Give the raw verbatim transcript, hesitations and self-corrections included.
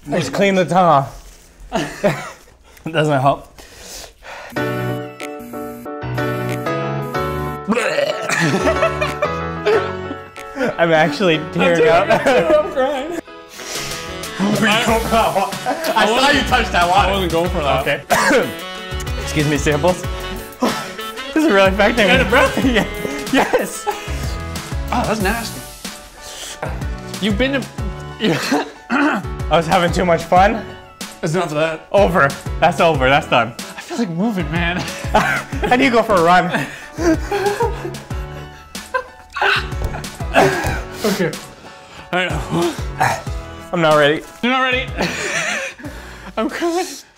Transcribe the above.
I just clean the tongue off. It doesn't help. I'm actually tearing up. I'm crying. I, I saw you touch that water. I wasn't going for that. Okay. Excuse me, samples. This is really affecting me. Out of breath? Yeah. Yes. Oh, that's nasty. You've been to... I was having too much fun. It's enough of that. Over. That's over. That's done. I feel like moving, man. How do you go for a run? Okay. All right. I'm not ready. You're not ready? I'm crying.